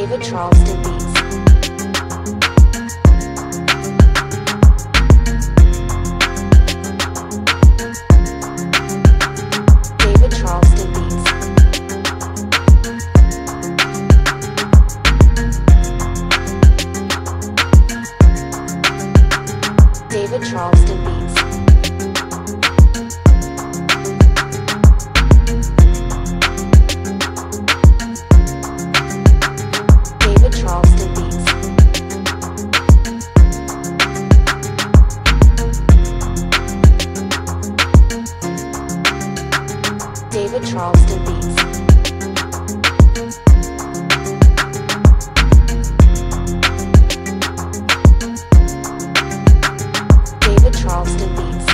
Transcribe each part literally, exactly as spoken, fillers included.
David Charleston Beats. David Charleston Beats. David Charleston Beats. David Charleston Beats. David Charleston Beats. David Charleston Beats.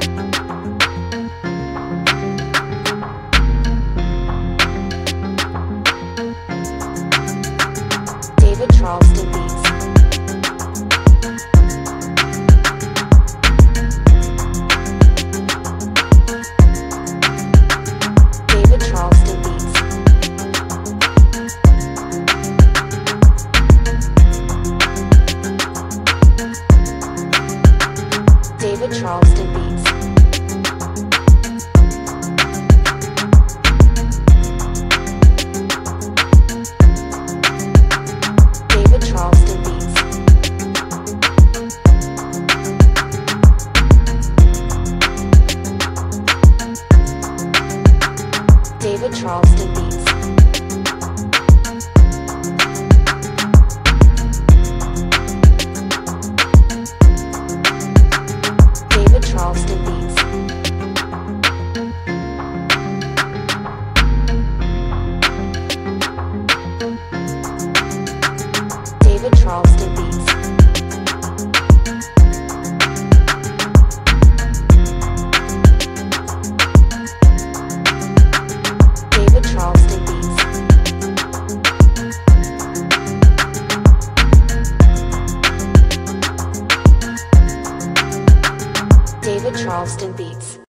David Charleston Beats. David Charleston Beats. David Charleston Beats. David Charleston Beats. David Charleston Beats. David Charleston Beats. David Charleston Beats. David Charleston Beats. David Charleston Beats.